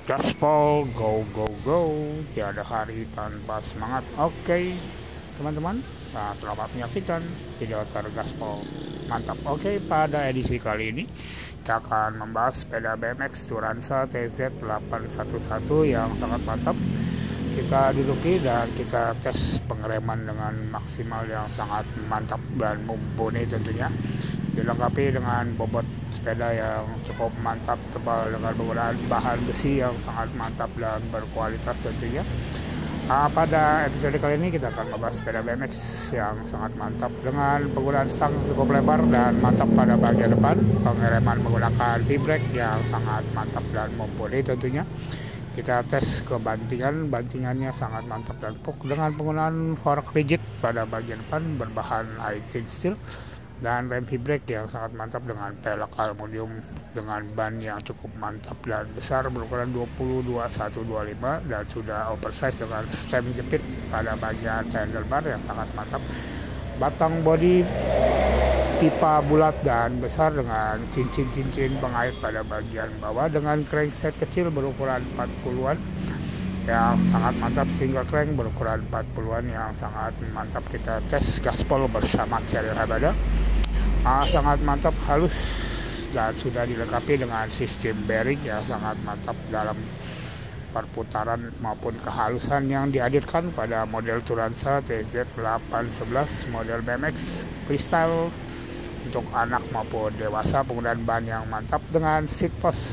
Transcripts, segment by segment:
Gaspol, go go go, tiada hari tanpa semangat. Oke teman-teman, nah, selamat menyaksikan video tergaspol mantap. Oke, pada edisi kali ini kita akan membahas sepeda BMX Turanza TZ811 yang sangat mantap. Kita duduki dan kita tes pengereman dengan maksimal yang sangat mantap dan mumpuni, tentunya dilengkapi dengan bobot sepeda yang cukup mantap, tebal dengan penggunaan bahan besi yang sangat mantap dan berkualitas tentunya. Pada episode kali ini kita akan membahas sepeda BMX yang sangat mantap dengan penggunaan stang cukup lebar dan mantap pada bagian depan, pengereman menggunakan V-brake yang sangat mantap dan mumpuni tentunya. Kita tes ke bantingannya sangat mantap dan empuk dengan penggunaan fork rigid pada bagian depan berbahan high-tin steel, dan rem V-brake yang sangat mantap dengan pelek aluminium dengan ban yang cukup mantap dan besar berukuran 20-21-25 dan sudah oversize dengan stem jepit pada bagian handlebar yang sangat mantap. Batang bodi pipa bulat dan besar dengan cincin-cincin pengait pada bagian bawah dengan crankset kecil berukuran 40-an yang sangat mantap, single crank berukuran 40-an yang sangat mantap. Kita tes gaspol bersama Channel Habada. Sangat mantap, halus dan sudah dilengkapi dengan sistem bearing yang sangat mantap dalam perputaran maupun kehalusan yang dihadirkan pada model Turanza TZ811 model BMX freestyle untuk anak maupun dewasa. Penggunaan ban yang mantap dengan seat post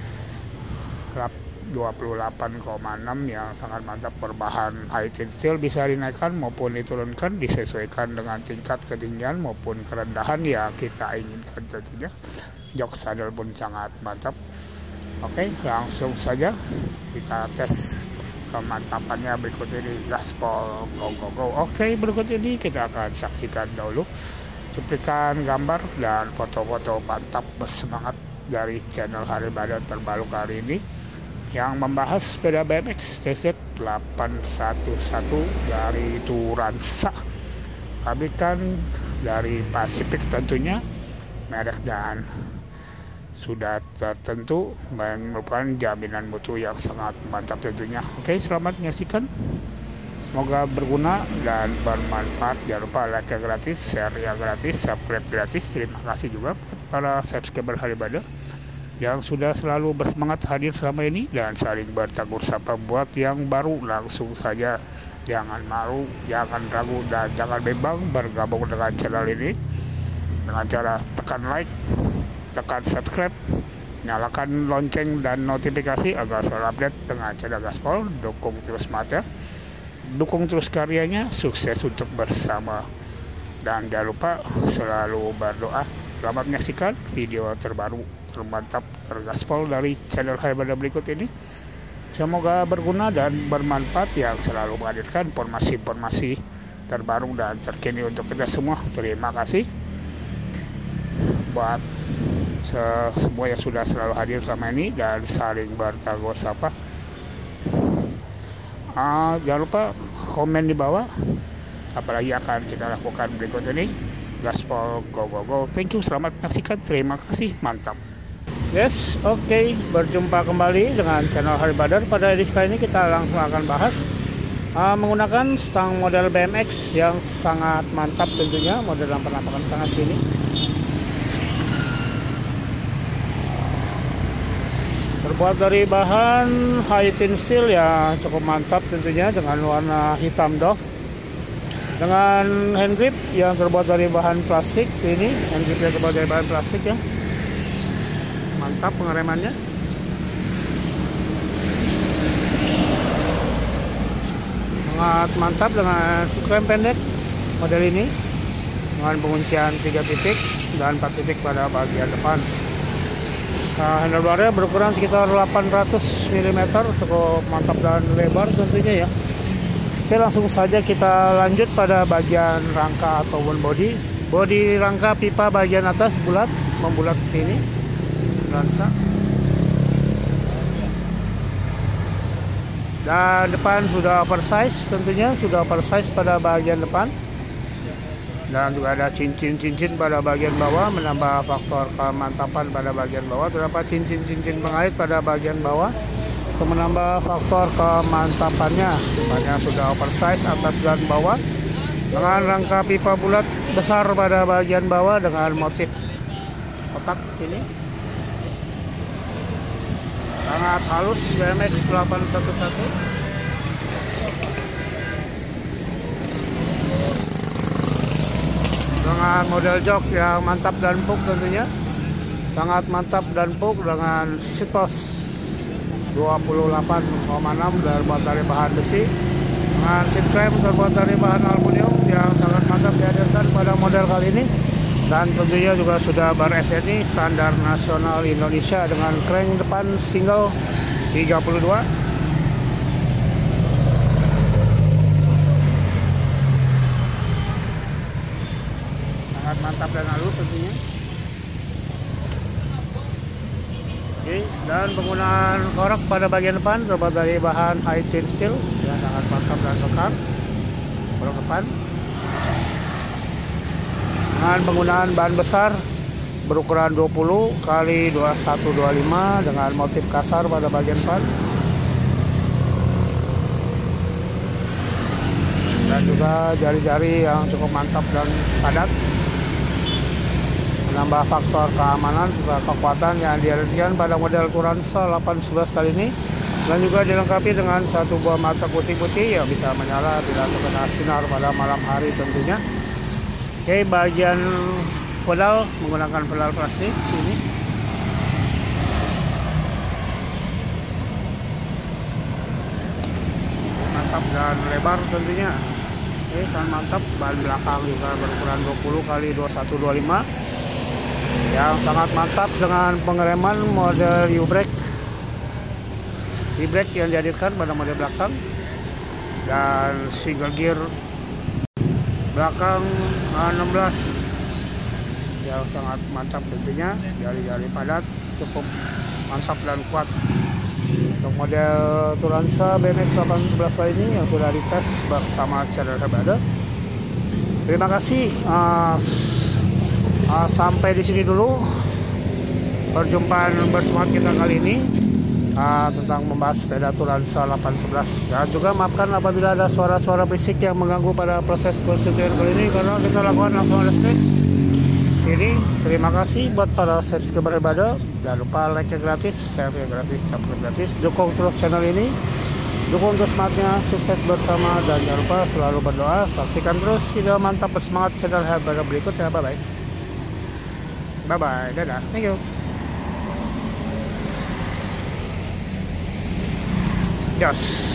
28,6 yang sangat mantap berbahan high-tin steel, bisa dinaikkan maupun diturunkan disesuaikan dengan tingkat ketinggian maupun kerendahan yang kita inginkan tentunya. Jok saddle pun sangat mantap. Oke, langsung saja kita tes kemantapannya berikut ini. Gaspol, go go go. Oke, berikut ini kita akan saksikan dahulu cuplikan gambar dan foto-foto mantap bersemangat dari channel Habada terbaru kali ini yang membahas sepeda BMX TZ811 dari Turanza, pabrikan dari Pasifik tentunya, merek dan sudah tertentu merupakan jaminan mutu yang sangat mantap tentunya. Oke, selamat menyaksikan, semoga berguna dan bermanfaat. Jangan lupa like gratis, share yang gratis, subscribe gratis. Terima kasih juga para subscriber Habada yang sudah selalu bersemangat hadir selama ini dan saling bertegur sapa. Buat yang baru, langsung saja, jangan malu, jangan ragu, dan jangan bimbang bergabung dengan channel ini dengan cara tekan like, tekan subscribe, nyalakan lonceng dan notifikasi agar selalu update dengan channel Gaspol. Dukung terus mata, dukung terus karyanya, sukses untuk bersama, dan jangan lupa selalu berdoa. Selamat menyaksikan video terbaru termantap tergaspol dari channel Habada berikut ini. Semoga berguna dan bermanfaat, yang selalu menghadirkan informasi-informasi terbaru dan terkini untuk kita semua. Terima kasih buat semua yang sudah selalu hadir selama ini dan saling bertegur sapa. Jangan lupa komen di bawah apalagi akan kita lakukan berikut ini. Gaspol, go go go. Thank you, selamat menyaksikan, terima kasih, mantap. Yes, oke, berjumpa kembali dengan channel Habada. Pada edisi kali ini kita langsung akan bahas menggunakan stang model BMX yang sangat mantap tentunya, model lampakan sangat ini. Terbuat dari bahan high-tin steel ya cukup mantap tentunya, dengan warna hitam doff, dengan hand grip yang terbuat dari bahan plastik. Ini hand grip yang terbuat dari bahan plastik ya, mantap pengeremannya. Sangat mantap dengan rem pendek model ini dengan penguncian 3 titik dan 4 titik pada bagian depan. Handlebarnya berukuran sekitar 800 mm, cukup mantap dan lebar tentunya ya. Oke, langsung saja kita lanjut pada bagian rangka ataupun bodi rangka pipa bagian atas bulat, membulat ini Turanza, dan depan sudah oversize tentunya, sudah oversize pada bagian depan, dan juga ada cincin-cincin pada bagian bawah menambah faktor kemantapan pada bagian bawah. Terdapat cincin-cincin pengait pada bagian bawah untuk menambah faktor kemantapannya. Bannya sudah oversize atas dan bawah dengan rangka pipa bulat besar pada bagian bawah dengan motif kotak sini. Sangat halus BMX 811. Dengan model jok yang mantap dan empuk tentunya. Sangat mantap dan empuk dengan sitos 28,6 terbuat dari bahan besi. Dengan seat clamp terbuat dari bahan aluminium yang sangat mantap dihadirkan pada model kali ini. Dan tentunya juga sudah bar SNI standar nasional Indonesia dengan crank depan single 32. Sangat mantap dan halus tentunya. Oke, dan penggunaan korek pada bagian depan terbuat dari bahan high thin steel yang sangat mantap dan kekar. Korek depan dengan penggunaan bahan besar berukuran 20 x 2125 dengan motif kasar pada bagian depan. Dan juga jari-jari yang cukup mantap dan padat. Menambah faktor keamanan juga kekuatan yang dihadirkan pada model Turanza 811 kali ini. Dan juga dilengkapi dengan satu buah mata putih-putih yang bisa menyala bila terkena sinar pada malam hari tentunya. Oke, bagian pedal menggunakan pedal plastik ini. Mantap dan lebar tentunya. Oke, sangat mantap. Ban belakang juga berukuran 20 x 2125 yang sangat mantap dengan pengereman model U-brake. E-brake yang dihadirkan pada model belakang dan single gear belakang 16 yang sangat mantap tentunya. Jari-jari padat cukup mantap dan kuat untuk model Turanza BMX 811 kali ini yang sudah dites bersama channel Herbada. Terima kasih. Sampai di sini dulu perjumpaan bersemangat kita kali ini tentang membahas sepeda Turanza 811. Dan juga maafkan apabila ada suara-suara berisik yang mengganggu pada proses persetujuan kali ini karena kita lakukan langsung on the street. Ini terima kasih buat para subscriber Herbada. Jangan lupa like-nya gratis, share-nya gratis, subscribe gratis. Dukung terus channel ini. Dukung terus semangatnya, sukses bersama, dan jangan lupa selalu berdoa. Saksikan terus video mantap bersemangat channel Herbada berikutnya. Bye bye. Bye bye, dadah, thank you. Yes.